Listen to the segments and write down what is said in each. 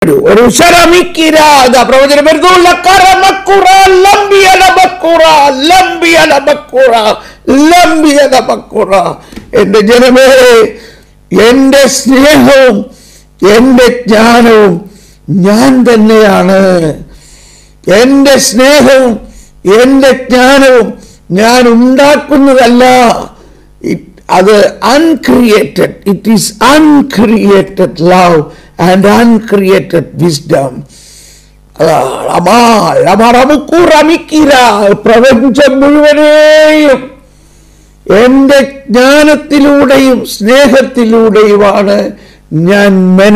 ഒരു ശരമിക്കിരാത പ്രവചനം വരുന്നു. എന്റെ ജനമേ, എന്റെ സ്നേഹവും എന്റെ ജ്ഞാനവും ഞാൻ തന്നെയാണ്. എന്റെ സ്നേഹവും എന്റെ ജ്ഞാനവും ഞാൻ ഉണ്ടാക്കുന്നതല്ല. അത് uncreated. It is uncreated love and uncreated wisdom. പ്രപഞ്ചം മുഴുവനെയും എന്റെ ജ്ഞാനത്തിലൂടെയും സ്നേഹത്തിലൂടെയുമാണ് ഞാൻ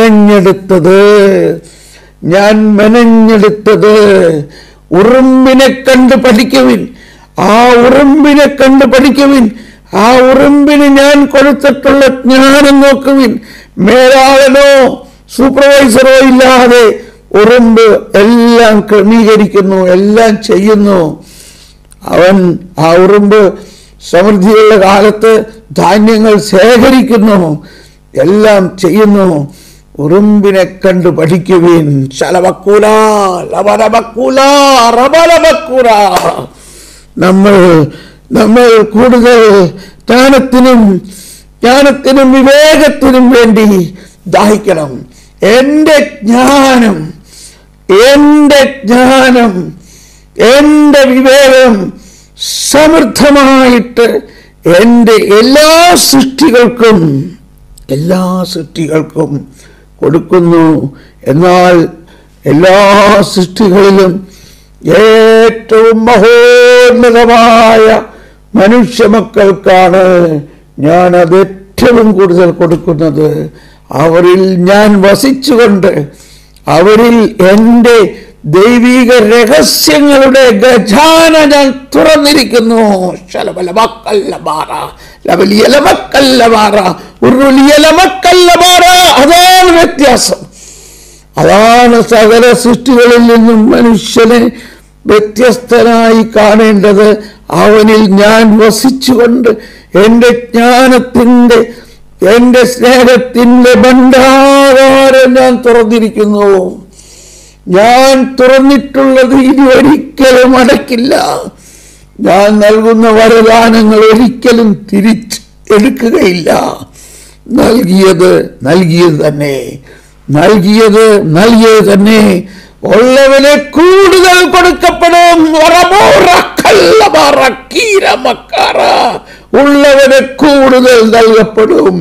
മെനഞ്ഞെടുത്തത്. ഉറുമ്പിനെ കണ്ട് പഠിക്കുവിൻ. ആ ഉറുമ്പിനെ കണ്ട് പഠിക്കുവിൻ. ആ ഉറുമ്പിന് ഞാൻ കൊടുത്തിട്ടുള്ള ജ്ഞാനം നോക്കുവിൻ. മേലാളനോ സൂപ്പർവൈസറോ ഇല്ലാതെ ഉറുമ്പ് എല്ലാം ക്രമീകരിക്കുന്നു, എല്ലാം ചെയ്യുന്നു. ആ ഉറുമ്പ് സമൃദ്ധിയുള്ള കാലത്ത് ധാന്യങ്ങൾ ശേഖരിക്കുന്നു, എല്ലാം ചെയ്യുന്നു. ഉറുമ്പിനെ കണ്ട് പഠിക്കുവിൻ. നമ്മൾ കൂടുതൽ ജ്ഞാനത്തിനും വിവേകത്തിനും വേണ്ടി ദാഹിക്കണം. എന്റെ ജ്ഞാനം, എന്റെ വിവേകം സമൃദ്ധമായിട്ട് എന്റെ എല്ലാ സൃഷ്ടികൾക്കും കൊടുക്കുന്നു. എന്നാൽ എല്ലാ സൃഷ്ടികളിലും ഏറ്റവും മഹോന്നതമായ മനുഷ്യ മക്കൾക്കാണ് ഞാൻ അത് ഏറ്റവും കൂടുതൽ കൊടുക്കുന്നത്. അവരിൽ ഞാൻ വസിച്ചുകൊണ്ട് അവരിൽ എൻ്റെ ദൈവിക രഹസ്യങ്ങളുടെ ഖജാന ഞാൻ തുറന്നിരിക്കുന്നു. അതാണ് വ്യത്യാസം. അതാണ് സകല സൃഷ്ടികളിൽ നിന്നും മനുഷ്യനെ വ്യത്യസ്തനായി കാണേണ്ടത്. അവനിൽ ഞാൻ വസിച്ചുകൊണ്ട് എൻ്റെ ജ്ഞാനത്തിൻ്റെ, എൻ്റെ സ്നേഹത്തിൻ്റെ ഭണ്ഡാകാരം ഞാൻ തുറന്നിരിക്കുന്നു. ഞാൻ തുറന്നിട്ടുള്ളത് ഇനി ഒരിക്കലും അടയ്ക്കില്ല. ഞാൻ നൽകുന്ന വരദാനങ്ങൾ ഒരിക്കലും തിരിച്ചെടുക്കുകയില്ല. നൽകിയത് തന്നെ. ഉള്ളവന് കൂടുതൽ കൊടുക്കപ്പെടും. ഉള്ളവന് കൂടുതൽ നൽകപ്പെടും.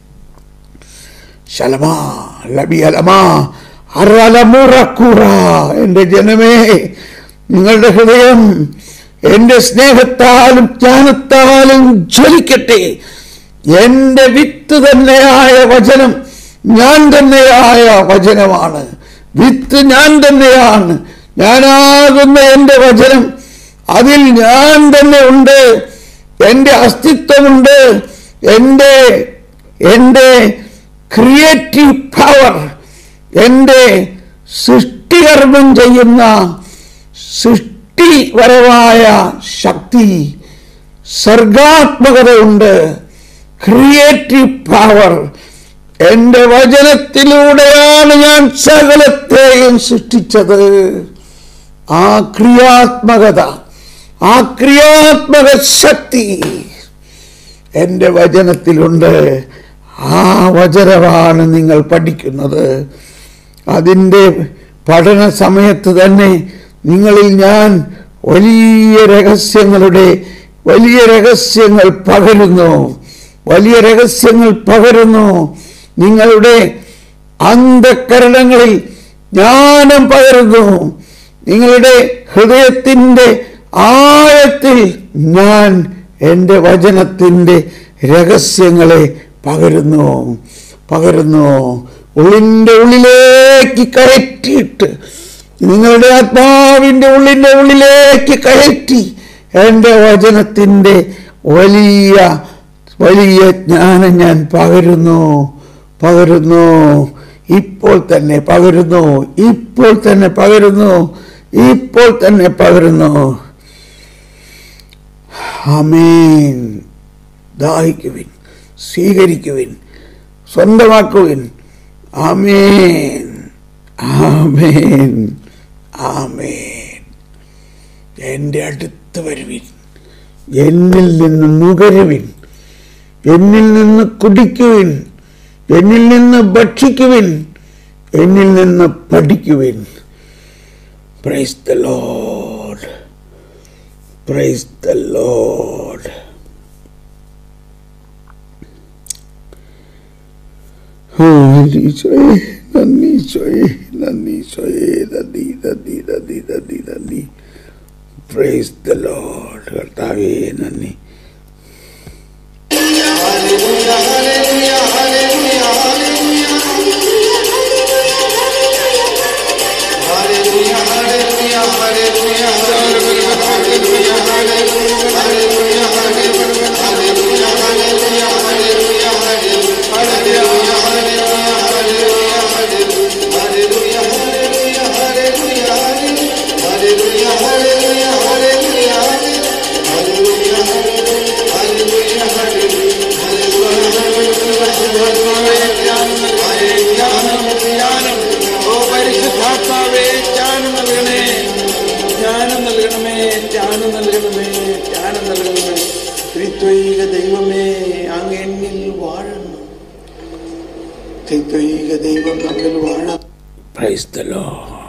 എന്റെ ജനമേ, നിങ്ങളുടെ ഹൃദയം എന്റെ സ്നേഹത്താലും ജ്ഞാനത്താലും ജ്വലിക്കട്ടെ. എന്റെ വിത്ത് തന്നെയായ വചനം ഞാൻ തന്നെയായ വചനമാണ്. വിത്ത് ഞാൻ തന്നെയാണ്. ഞാനാകുന്ന എൻ്റെ വചനം, അതിൽ ഞാൻ തന്നെ ഉണ്ട്. എൻ്റെ അസ്തിത്വമുണ്ട്. എൻ്റെ ക്രിയേറ്റീവ് പവർ, എൻ്റെ സൃഷ്ടികർമ്മം ചെയ്യുന്ന സൃഷ്ടിപരമായ ശക്തി, സർഗാത്മകത ഉണ്ട്. ക്രിയേറ്റീവ് പവർ എൻ്റെ വചനത്തിലൂടെയാണ് ഞാൻ സകലത്തെയും സൃഷ്ടിച്ചത്. ആ ക്രിയാത്മക ശക്തി എൻ്റെ വചനത്തിലുണ്ട്. ആ വചനമാണ് നിങ്ങൾ പഠിക്കുന്നത്. അതിൻ്റെ പഠന സമയത്ത് തന്നെ നിങ്ങളിൽ ഞാൻ വലിയ രഹസ്യങ്ങൾ പകരുന്നു. നിങ്ങളുടെ അന്ധകരണങ്ങളിൽ ജ്ഞാനം പകരുന്നു. നിങ്ങളുടെ ഹൃദയത്തിൻ്റെ ആഴത്തിൽ ഞാൻ എൻ്റെ വചനത്തിൻ്റെ രഹസ്യങ്ങളെ പകരുന്നു. ഉള്ളിൻ്റെ ഉള്ളിലേക്ക് കയറ്റിയിട്ട്, നിങ്ങളുടെ ആത്മാവിൻ്റെ ഉള്ളിലേക്ക് കയറ്റി എൻ്റെ വചനത്തിൻ്റെ വലിയ ജ്ഞാനം ഞാൻ പകരുന്നു. ഇപ്പോൾ തന്നെ പകരുന്നു. ആമേൻ. ദാഹിക്കുവിൻ, സ്വീകരിക്കുവിൻ, സ്വന്തമാക്കുവിൻ. ആമേൻ. ആമേൻ, ആമേൻ. എൻ്റെ അടുത്ത് വരുവിൻ, എന്നിൽ നിന്ന് നുകരുവിൻ, എന്നിൽ നിന്ന് കുടിക്കുവിൻ, എന്നിൽ നിന്ന് ഭക്ഷിക്കുവിൻ, എന്നിൽ നിന്ന് പഠിക്കുവിൻ. Praise the Lord, praise the Lord. നന്ദി ഈശോയെ, നന്ദി ഈശോയെ, നന്ദി, നന്ദി, നന്ദി, നന്ദി, നന്ദി. Praise the Lord. കർത്താവേ നന്ദി. ത്രിത്വൈക ദൈവമേ, അങ്ങ് എന്നിൽ വാഴണം. ത്രിത്വൈക ദൈവം നമ്മിൽ വാഴണം. Price the Lord.